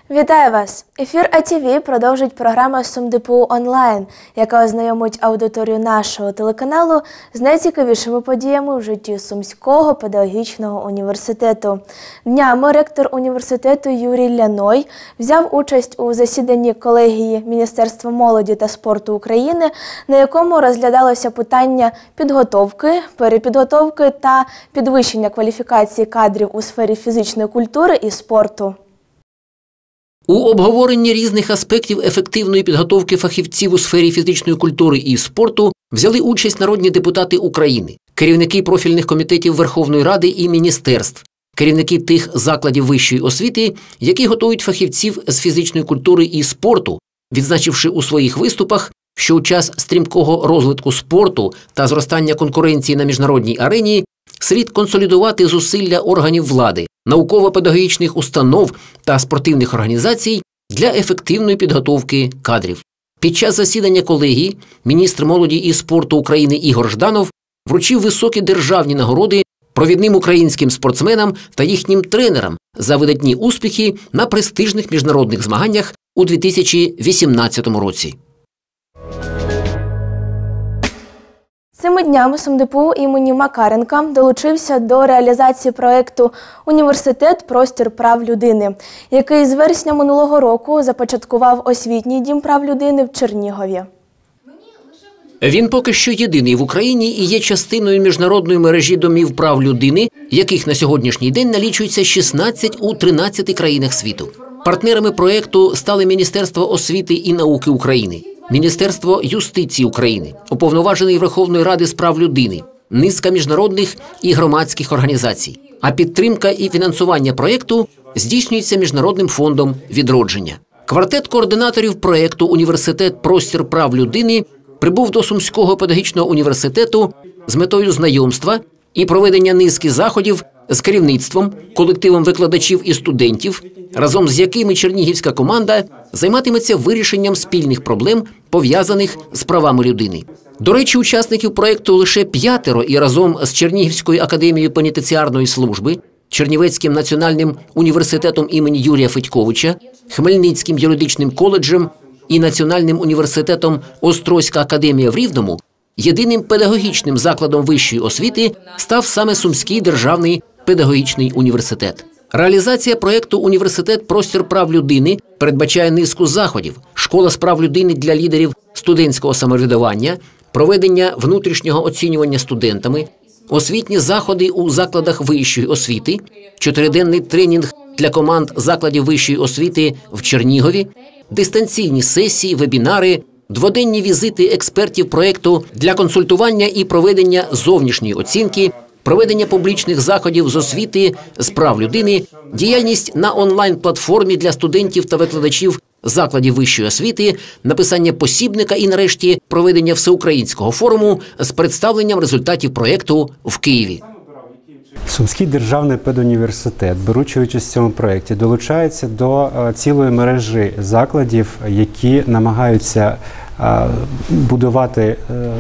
Вітаю вас! Ефір АТВ продовжить програма СумДПУ онлайн, яка ознайомить аудиторію нашого телеканалу з найцікавішими подіями в житті Сумського педагогічного університету. Днями ректор університету Юрій Ляной взяв участь у засіданні колегії Міністерства молоді та спорту України, на якому розглядалося питання підготовки, перепідготовки та підвищення кваліфікації кадрів у сфері фізичної культури і спорту. У обговоренні різних аспектів ефективної підготовки фахівців у сфері фізичної культури і спорту взяли участь народні депутати України, керівники профільних комітетів Верховної Ради і міністерств, керівники тих закладів вищої освіти, які готують фахівців з фізичної культури і спорту, відзначивши у своїх виступах, що у час стрімкого розвитку спорту та зростання конкуренції на міжнародній арені слід консолідувати зусилля органів влади, науково-педагогічних установ та спортивних організацій для ефективної підготовки кадрів. Під час засідання колегії міністр молоді і спорту України Ігор Жданов вручив високі державні нагороди провідним українським спортсменам та їхнім тренерам за видатні успіхи на престижних міжнародних змаганнях у 2018 році. Цими днями СумДПУ імені Макаренка долучився до реалізації проєкту «Університет. Простір прав людини», який з вересня минулого року започаткував освітній дім прав людини в Чернігові. Він поки що єдиний в Україні і є частиною міжнародної мережі домів прав людини, яких на сьогоднішній день налічується 16 у 13 країнах світу. Партнерами проєкту стали Міністерство освіти і науки України, Міністерство юстиції України, Уповноважений Верховної Ради з прав людини, низка міжнародних і громадських організацій. А підтримка і фінансування проєкту здійснюється Міжнародним фондом відродження. Квартет координаторів проєкту «Університет. Простір прав людини» прибув до Сумського педагогічного університету з метою знайомства і проведення низки заходів з керівництвом, колективом викладачів і студентів, разом з якими чернігівська команда займатиметься вирішенням спільних проблем, пов'язаних з правами людини. До речі, учасників проєкту лише 5 і разом з Чернігівською академією пенітенціарної служби, Чернівецьким національним університетом імені Юрія Федьковича, Хмельницьким юридичним коледжем і Національним університетом Острозька академія в Рівному, єдиним педагогічним закладом вищої освіти став саме Сумський державний педагогічний університет. Реалізація проєкту «Університет. Простір прав людини» передбачає низку заходів: школа з прав людини для лідерів студентського самоврядування, проведення внутрішнього оцінювання студентами, освітні заходи у закладах вищої освіти, 4-денний тренінг для команд закладів вищої освіти в Чернігові, дистанційні сесії, вебінари, 2-денні візити експертів проєкту для консультування і проведення зовнішньої оцінки, проведення публічних заходів з освіти, з прав людини, діяльність на онлайн-платформі для студентів та викладачів закладів вищої освіти, написання посібника і, нарешті, проведення всеукраїнського форуму з представленням результатів проєкту в Києві. Сумський державний педуніверситет, беручи участь в цьому проєкті, долучається до цілої мережі закладів, які намагаються будувати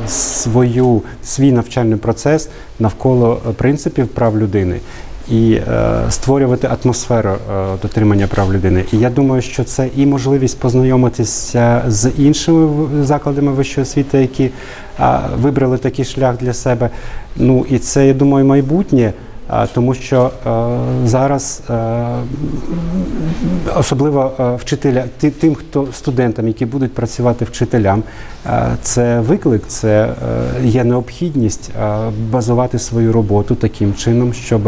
свій навчальний процес навколо принципів прав людини і створювати атмосферу дотримання прав людини. І я думаю, що це і можливість познайомитися з іншими закладами вищої освіти, які вибрали такий шлях для себе. Ну і це, я думаю, майбутнє. Тому що зараз, особливо тим, студентам, які будуть працювати вчителям, це виклик, це є необхідність базувати свою роботу таким чином, щоб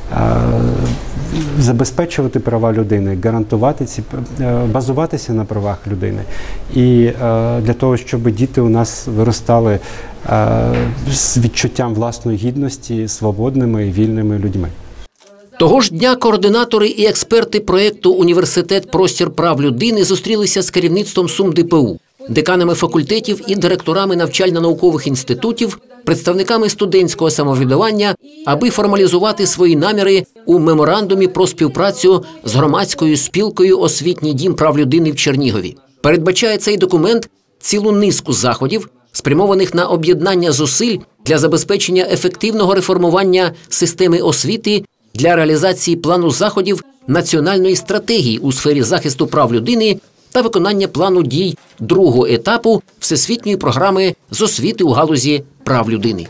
забезпечувати права людини, базуватися на правах людини. І для того, щоб діти у нас виростали з відчуттям власної гідності, свободними і вільними людьми. Того ж дня координатори і експерти проєкту «Університет. Простір прав людини» зустрілися з керівництвом СумДПУ, деканами факультетів і директорами навчально-наукових інститутів, представниками студентського самоврядування, аби формалізувати свої наміри у меморандумі про співпрацю з громадською спілкою «Освітній дім прав людини» в Чернігові. Передбачає цей документ цілу низку заходів, спрямованих на об'єднання зусиль для забезпечення ефективного реформування системи освіти, для реалізації плану заходів національної стратегії у сфері захисту прав людини та виконання плану дій другого етапу Всесвітньої програми з освіти у галузі прав людини.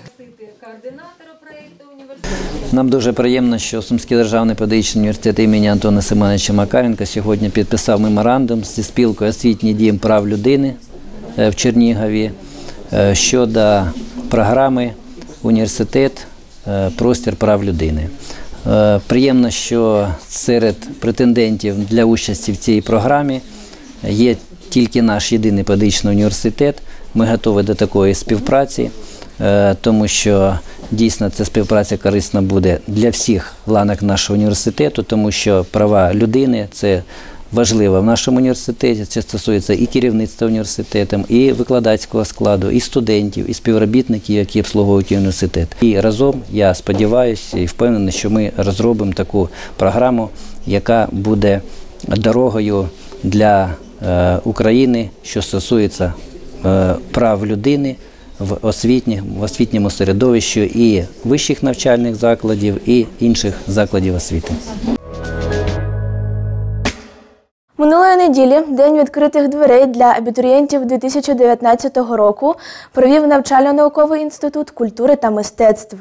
Нам дуже приємно, що Сумський державний педагогічний університет імені Антона Семеновича Макаренка сьогодні підписав меморандум зі спілкою «Освітній дім прав людини» в Чернігові щодо програми «Університет. Простір прав людини». Приємно, що серед претендентів для участі в цій програмі є тільки наш єдиний педагогічний університет. Ми готові до такої співпраці, тому що дійсно ця співпраця корисна буде для всіх ланок нашого університету, тому що права людини – це важливо в нашому університеті. Це стосується і керівництва університетом, і викладацького складу, і студентів, і співробітників, які обслуговують університет. І разом, я сподіваюся і впевнений, що ми розробимо таку програму, яка буде дорогою для України, що стосується прав людини в освітньому середовищі і вищих навчальних закладів, і інших закладів освіти. Минулої неділі День відкритих дверей для абітурієнтів 2019 року провів навчально-науковий інститут культури та мистецтв.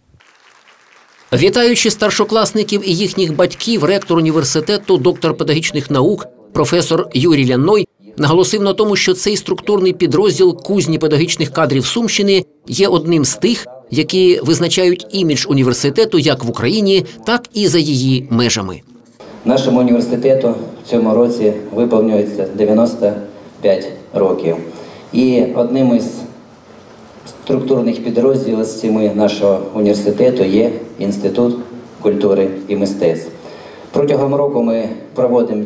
Вітаючи старшокласників і їхніх батьків, ректор університету, доктор педагогічних наук, професор Юрій Ляной наголосив на тому, що цей структурний підрозділ кузні педагогічних кадрів Сумщини є одним з тих, які визначають імідж університету як в Україні, так і за її межами. Нашому університету в цьому році виповнюється 95 років. І одним із структурних підрозділів нашого університету є Інститут культури і мистецтв. Протягом року ми проводимо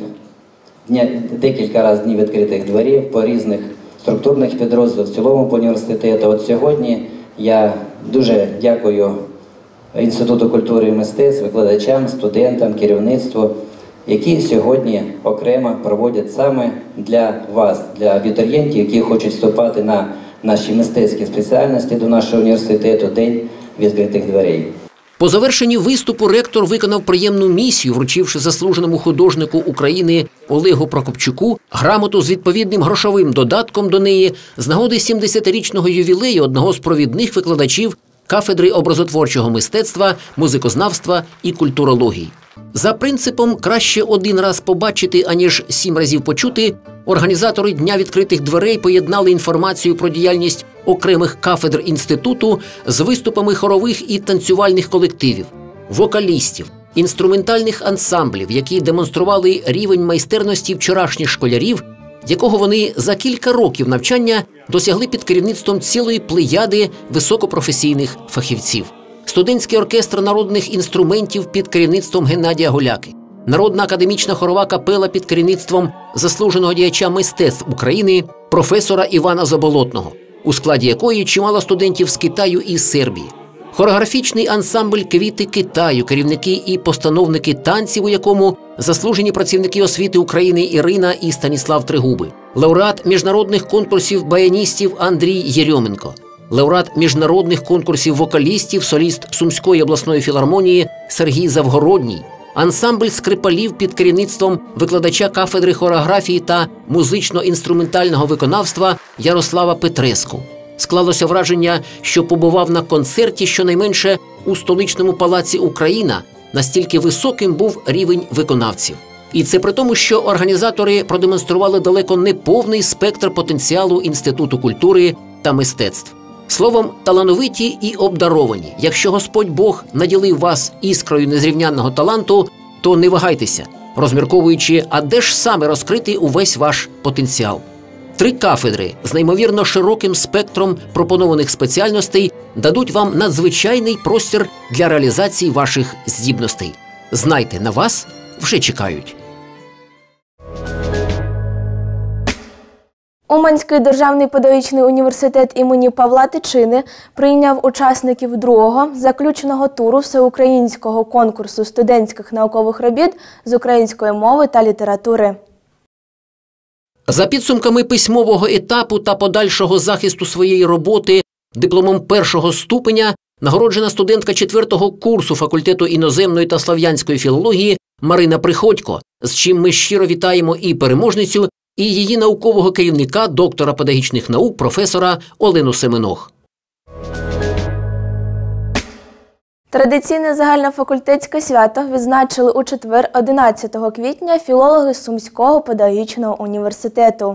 декілька разів дні відкритих дверів по різних структурних підрозділах, в цілому по університету. От сьогодні я дуже дякую Інституту культури і мистецтв, викладачам, студентам, керівництву, які сьогодні окремо проводять саме для вас, для абітурієнтів, які хочуть вступати на наші мистецькі спеціальності до нашого університету, День відкритих дверей. По завершенні виступу ректор виконав приємну місію, вручивши заслуженому художнику України Олегу Прокопчуку грамоту з відповідним грошовим додатком до неї з нагоди 70-річного ювілею одного з провідних викладачів кафедри образотворчого мистецтва, музикознавства і культурології. За принципом «краще один раз побачити, аніж 7 разів почути», організатори Дня відкритих дверей поєднали інформацію про діяльність окремих кафедр інституту з виступами хорових і танцювальних колективів, вокалістів, інструментальних ансамблів, які демонстрували рівень майстерності вчорашніх школярів, якого вони за кілька років навчання досягли під керівництвом цілої плеяди високопрофесійних фахівців. Студентський оркестр народних інструментів під керівництвом Геннадія Голяки, Народна академічна хорова капела під керівництвом заслуженого діяча мистецтв України професора Івана Заболотного, у складі якої чимало студентів з Китаю і Сербії. Хореографічний ансамбль «Квіти Китаю», керівники і постановники танців, у якому заслужені працівники освіти України Ірина і Станіслав Тригуби, лауреат міжнародних конкурсів баяністів Андрій Єрьоменко, лауреат міжнародних конкурсів вокалістів, соліст Сумської обласної філармонії Сергій Завгородній, ансамбль скрипалів під керівництвом викладача кафедри хореографії та музично-інструментального виконавства Ярослава Петреску. Склалося враження, що побував на концерті щонайменше у столичному палаці «Україна», настільки високим був рівень виконавців. І це при тому, що організатори продемонстрували далеко не повний спектр потенціалу Інституту культури та мистецтв. Словом, талановиті і обдаровані. Якщо Господь Бог наділив вас іскрою незрівнянного таланту, то не вагайтеся, розмірковуючи, а де ж саме розкрити увесь ваш потенціал. 3 кафедри з неймовірно широким спектром пропонованих спеціальностей дадуть вам надзвичайний простір для реалізації ваших здібностей. Знайте, на вас вже чекають. Уманський державний педагогічний університет імені Павла Тичини прийняв учасників другого заключного туру всеукраїнського конкурсу студентських наукових робіт з української мови та літератури. За підсумками письмового етапу та подальшого захисту своєї роботи дипломом 1-го ступеня нагороджена студентка 4-го курсу факультету іноземної та слав'янської філології Марина Приходько, з чим ми щиро вітаємо і переможницю, і її наукового керівника, доктора педагогічних наук, професора Олену Семенох. Традиційне загальнофакультетське свято відзначили у четвер 11 квітня філологи Сумського педагогічного університету.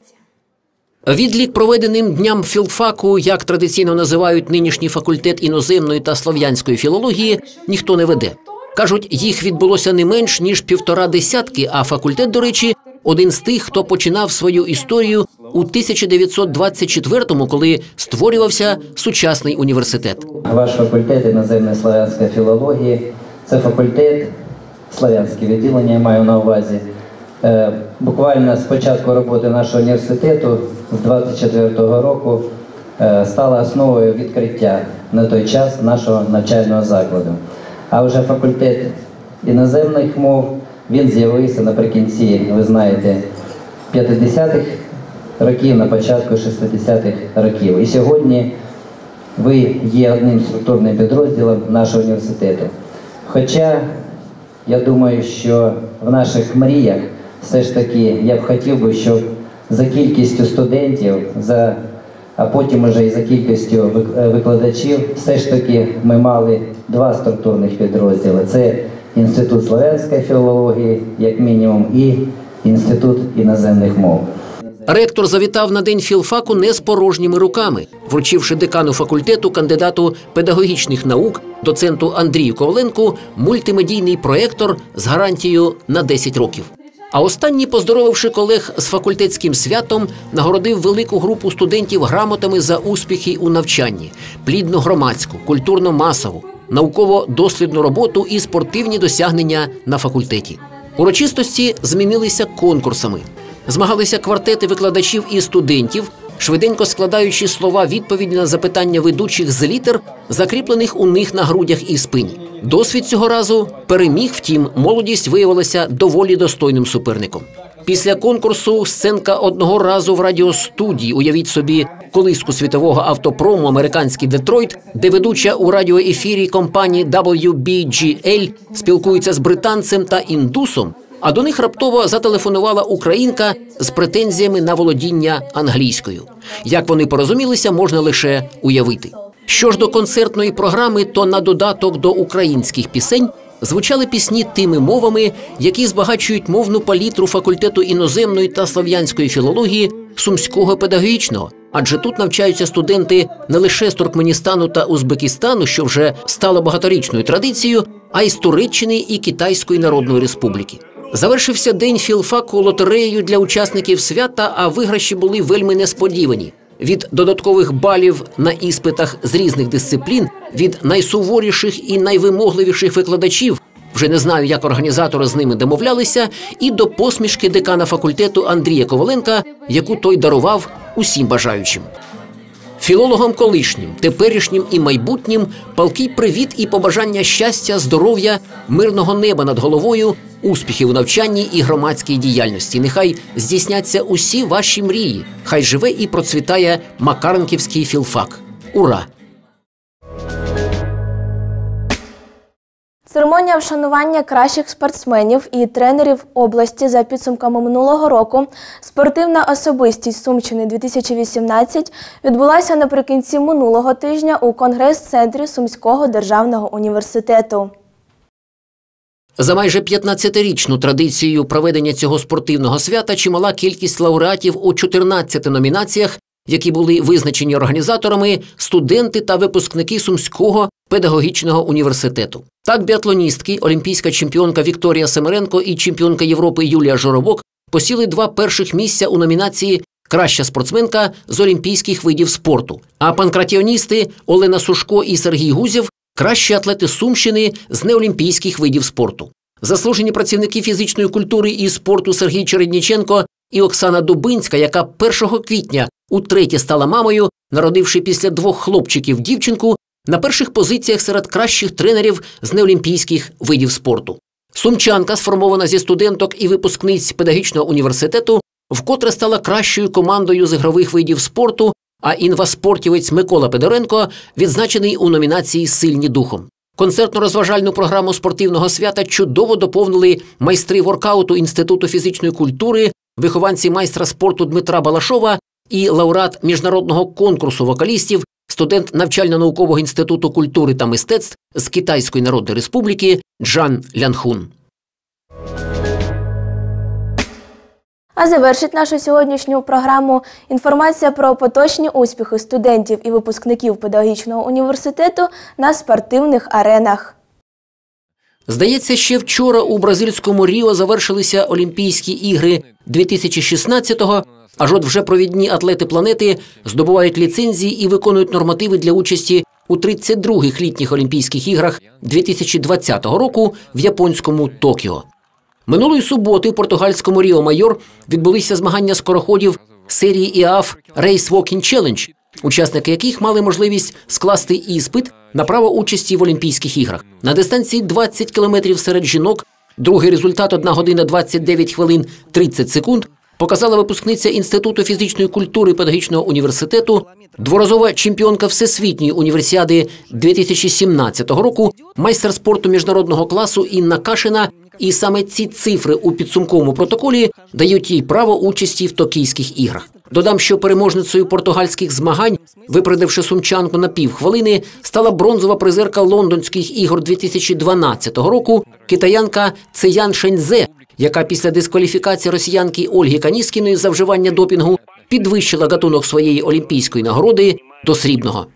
Відлік проведеним дням філфаку, як традиційно називають нинішній факультет іноземної та слов'янської філології, ніхто не веде. Кажуть, їх відбулося не менш, ніж 1,5 десятки, а факультет, до речі, один з тих, хто починав свою історію у 1924-му, коли створювався сучасний університет. Ваш факультет іноземної слов'янської філології – це факультет, слов'янське відділення, я маю на увазі. Буквально з початку роботи нашого університету з 24-го року стала основою відкриття на той час нашого навчального закладу. А вже факультет іноземних мов, він з'явився наприкінці, ви знаєте, 50-х років, на початку 60-х років. І сьогодні ви є одним структурним підрозділом нашого університету. Хоча, я думаю, що в наших мріях все ж таки я б хотів би, щоб за кількістю студентів, а потім вже і за кількістю викладачів, все ж таки ми мали 2 структурних підрозділи. Це Інститут слов'янської філології, як мінімум, і Інститут іноземних мов. Ректор завітав на день філфаку не з порожніми руками, вручивши декану факультету, кандидату педагогічних наук, доценту Андрію Коваленку, мультимедійний проєктор з гарантією на 10 років. А останній, поздоровивши колег з факультетським святом, нагородив велику групу студентів грамотами за успіхи у навчанні, плідну громадську, культурно-масову, науково-дослідну роботу і спортивні досягнення на факультеті. Урочистості змінилися конкурсами. Змагалися квартети викладачів і студентів, швиденько складаючи слова відповіді на запитання ведучих з літер, закріплених у них на грудях і спині. Досвід цього разу переміг, втім, молодість виявилася доволі достойним суперником. Після конкурсу сценка одного разу в радіостудії, уявіть собі, колиску світового автопрому «Американський Детройт», де ведуча у радіоефірі компанії WBGL спілкується з британцем та індусом, а до них раптово зателефонувала українка з претензіями на володіння англійською. Як вони порозумілися, можна лише уявити. Що ж до концертної програми, то на додаток до українських пісень звучали пісні тими мовами, які збагачують мовну палітру факультету іноземної та слов'янської філології Сумського педагогічного. Адже тут навчаються студенти не лише з Туркменістану та Узбекистану, що вже стало багаторічною традицією, а й з Туреччини і Китайської Народної Республіки. Завершився день філфаку лотереєю для учасників свята, а виграші були вельми несподівані. Від додаткових балів на іспитах з різних дисциплін, від найсуворіших і найвимогливіших викладачів, вже не знаю, як організатори з ними домовлялися, і до посмішки декана факультету Андрія Коваленка, яку той дарував усім бажаючим. Філологам колишнім, теперішнім і майбутнім палкий привіт і побажання щастя, здоров'я, мирного неба над головою, успіхів у навчанні і громадській діяльності. Нехай здійсняться усі ваші мрії. Хай живе і процвітає Макаренківський філфак. Ура! Церемонія вшанування кращих спортсменів і тренерів області за підсумками минулого року «Спортивна особистість Сумщини-2018» відбулася наприкінці минулого тижня у Конгрес-центрі Сумського державного університету. За майже 15-річну традицію проведення цього спортивного свята чимала кількість лауреатів у 14 номінаціях, які були визначені організаторами, студенти та випускники Сумського педагогічного університету. Так, біатлоністки, олімпійська чемпіонка Вікторія Семеренко і чемпіонка Європи Юлія Жоробок посіли 2 перших місця у номінації «Краща спортсменка з олімпійських видів спорту», а панкратіоністи Олена Сушко і Сергій Гузєв – кращі атлети Сумщини з неолімпійських видів спорту. Заслужені працівники фізичної культури і спорту Сергій Чередніченко і Оксана Дубинська, яка 1 квітня утретє стала мамою, народивши після 2 хлопчиків дівчинку, на перших позиціях серед кращих тренерів з неолімпійських видів спорту. Сумчанка, сформована зі студенток і випускниць педагогічного університету, вкотре стала кращою командою з ігрових видів спорту, а інваспортівець Микола Педоренко відзначений у номінації «Сильні духом». Концертно-розважальну програму спортивного свята чудово доповнили майстри воркауту Інституту фізичної культури, вихованці майстра спорту Дмитра Балашова і лауреат міжнародного конкурсу вокалістів, студент навчально-наукового інституту культури та мистецтв з Китайської Народної Республіки Джан Лянхун. А завершить нашу сьогоднішню програму інформація про поточні успіхи студентів і випускників педагогічного університету на спортивних аренах. Здається, ще вчора у бразильському Ріо завершилися Олімпійські ігри 2016-го, аж от вже провідні атлети планети здобувають ліцензії і виконують нормативи для участі у 32-х літніх Олімпійських іграх 2020 року в японському Токіо. Минулої суботи в португальському Ріо-Майор відбулися змагання скороходів серії ІАФ Race Walking Challenge, учасники яких мали можливість скласти іспит на право участі в Олімпійських іграх. На дистанції 20 кілометрів серед жінок другий результат 1 година 29 хвилин 30 секунд показала випускниця Інституту фізичної культури педагогічного університету, дворазова чемпіонка Всесвітньої універсіади 2017 року, майстер спорту міжнародного класу Інна Кашина. І саме ці цифри у підсумковому протоколі дають їй право участі в Токійських іграх. Додам, що переможницею португальських змагань, випередивши сумчанку на півхвилини, стала бронзова призерка Лондонських ігор 2012 року китаянка Цеян Шеньзе, яка після дискваліфікації росіянки Ольги Каніскіної за вживання допінгу підвищила гатунок своєї олімпійської нагороди до срібного.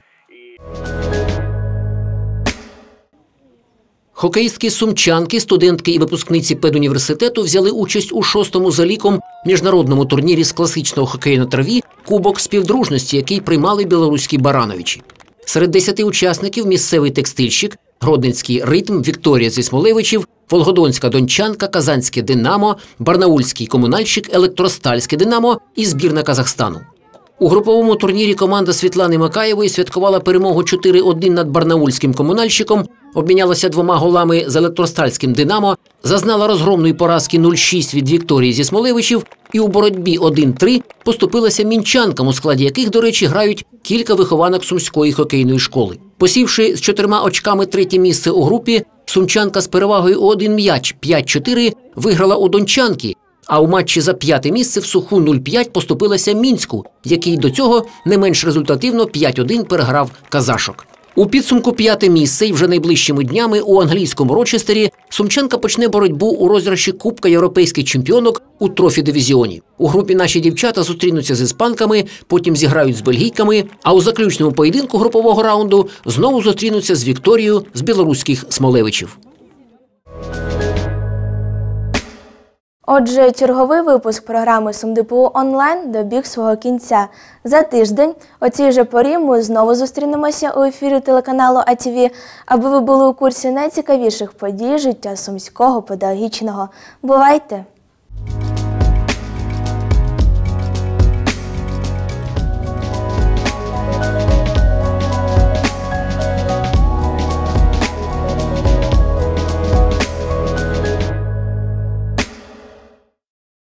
Хокеїстки сумчанки, студентки і випускниці педуніверситету взяли участь у 6-му за ліком міжнародному турнірі з класичного хокею на траві «Кубок співдружності», який приймали білоруські Барановичі. Серед 10 учасників місцевий текстильщик, Гродненський «Ритм», Вікторія зі Смолевичів, Волгодонська «Дончанка», Казанське «Динамо», Барнаульський комунальщик, Електростальське «Динамо» і збірна Казахстану. У груповому турнірі команда Світлани Макаєвої святкувала перемогу 4-1 над барнаульським комунальщиком, обмінялася 2 голами з електростальським «Динамо», зазнала розгромної поразки 0-6 від Вікторії зі Смолевичів і у боротьбі 1-3 поступилася мінчанкам, у складі яких, до речі, грають кілька вихованок Сумської хокейної школи. Посівши з 4 очками 3-те місце у групі, сумчанка з перевагою у 1 м'яч 5-4 виграла у дончанки, а у матчі за 5-те місце в суху 0-5 поступилася Мінську, який до цього не менш результативно 5-1 переграв казашок. У підсумку 5-те місце і вже найближчими днями у англійському Рочестері сумчанка почне боротьбу у розіграші Кубка європейських чемпіонок у трофі-дивізіоні. У групі наші дівчата зустрінуться з іспанками, потім зіграють з бельгійками, а у заключному поєдинку групового раунду знову зустрінуться з Вікторією з білоруських Смолевичів. Отже, черговий випуск програми СумДПУ онлайн добіг свого кінця. За тиждень о цій же порі ми знову зустрінемося у ефірі телеканалу АТВ, аби ви були у курсі найцікавіших подій життя Сумського педагогічного. Бувайте!